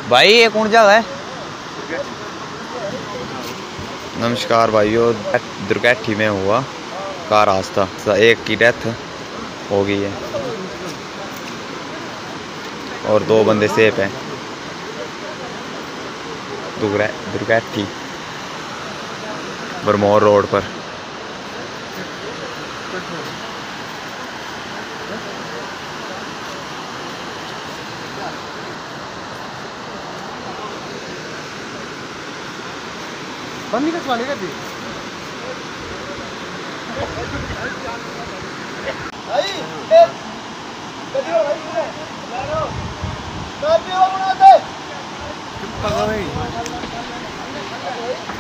भाई ये कौन जगह है? नमस्कार भाइयों, दुर्गैठी में हुआ कार हादसा, एक की डेथ हो गई है और 2 बंदे सेफ हैं। दुर्गैठी बरमौर रोड पर। बंदी का सवाल कर दी भाई एक कभी हो भाई पूरे यारो कभी हो बना दे चुप कर भाई।